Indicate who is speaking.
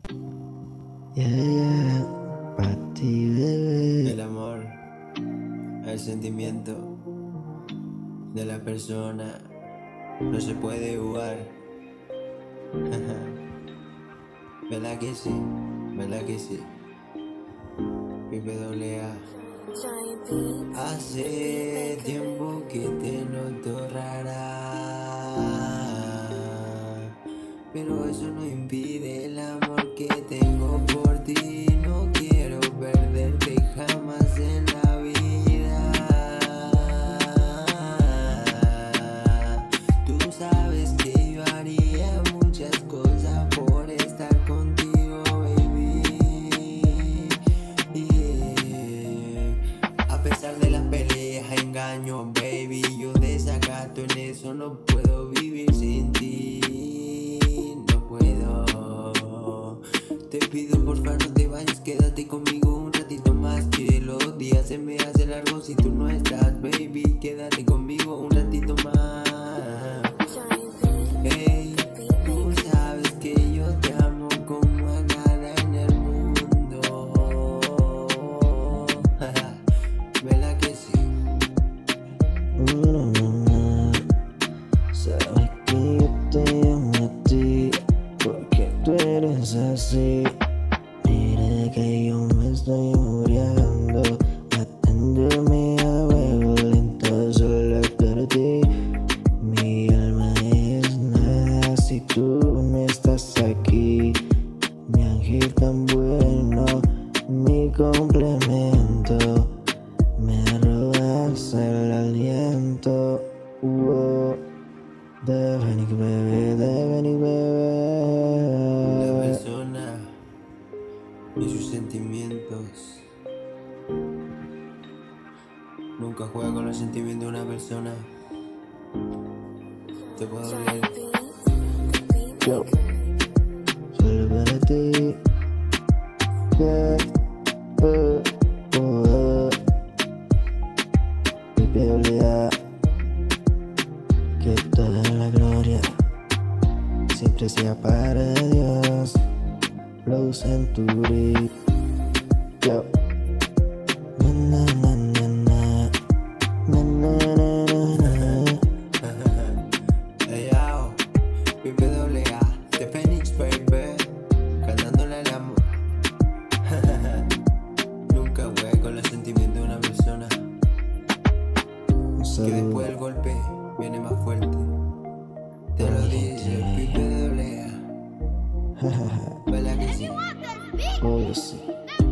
Speaker 1: Yeah, para ti, bebé.
Speaker 2: El amor, el sentimiento de la persona no se puede jugar. ¿Verdad que sí? ¿Verdad que sí? Pipe doble A. Hace tiempo que te noto rara, pero eso no impide el amor que tengo por ti. No quiero perderte jamás en la vida. Tú sabes que yo haría muchas cosas por estar contigo, baby. A pesar de las peleas, engaños, baby, yo desacato en eso, no puedo vivir sin ti. No puedo. Te pido porfa no te vayas, quédate conmigo un ratito más. Que los días se me hacen largos si tú no estás, baby. Quédate conmigo un ratito más. Hey, tú sabes que yo te amo como a nada en el mundo. ¿Verdad que sí?
Speaker 1: Sabes que yo te amo a ti, porque tú eres así. Mira que yo me estoy muriendo, matándome a fuego lento solo por ti. Mi alma es nada si tú no estás aquí. Mi ángel tan bueno, mi complemento. Me robas el aliento. Deveni bebé, deveni
Speaker 2: La
Speaker 1: bebé.
Speaker 2: persona y sus sentimientos. Nunca juega con los sentimientos de una persona. Te puedo doler.
Speaker 1: Yo, solo para ti. Yeah, Pipe doble A, que toda la gloria siempre sea para Dios. Flow Century. Yo. Na na na na na. Na na na na na.
Speaker 2: Hey, yo, Pipe doble A, The Phoenix, baby, cantándole al amor. Nunca juega con los sentimientos de una persona,
Speaker 1: Un
Speaker 2: que después
Speaker 1: saludo.
Speaker 2: del golpe viene más fuerte. Te lo dice Pipe doble A. ¿Verdad que sí?
Speaker 1: Obvio sí.